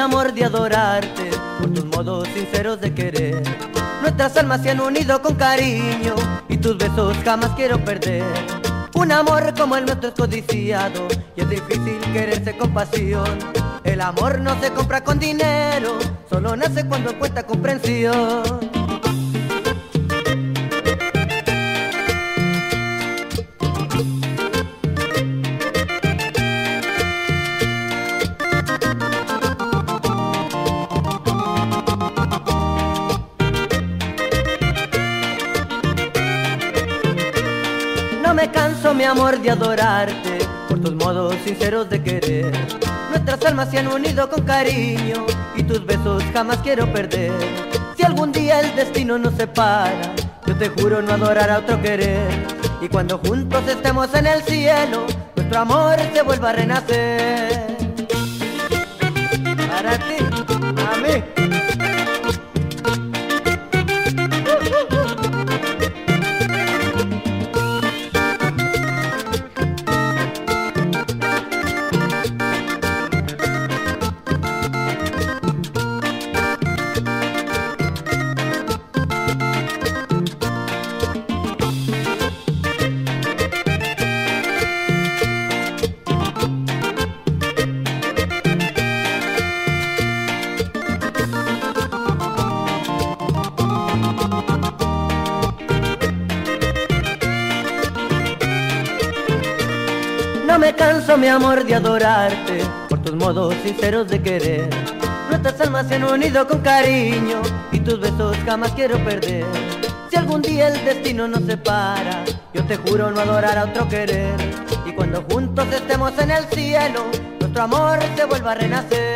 amor de adorarte por tus modos sinceros de querer. Nuestras almas se han unido con cariño y tus besos jamás quiero perder. Un amor como el nuestro es codiciado y es difícil quererse con pasión. El amor no se compra con dinero, solo nace cuando cuesta comprensión. No me canso, mi amor, de adorarte por tus modos sinceros de querer. Nuestras almas se han unido con cariño y tus besos jamás quiero perder. Si algún día el destino nos separa, yo te juro no adorar a otro querer. Y cuando juntos estemos en el cielo, nuestro amor se vuelva a renacer. Para ti, a mí. No me canso, mi amor, de adorarte por tus modos sinceros de querer. Nuestras almas se han unido con cariño y tus besos jamás quiero perder. Si algún día el destino nos separa, yo te juro no adorar a otro querer. Y cuando juntos estemos en el cielo, nuestro amor se vuelva a renacer.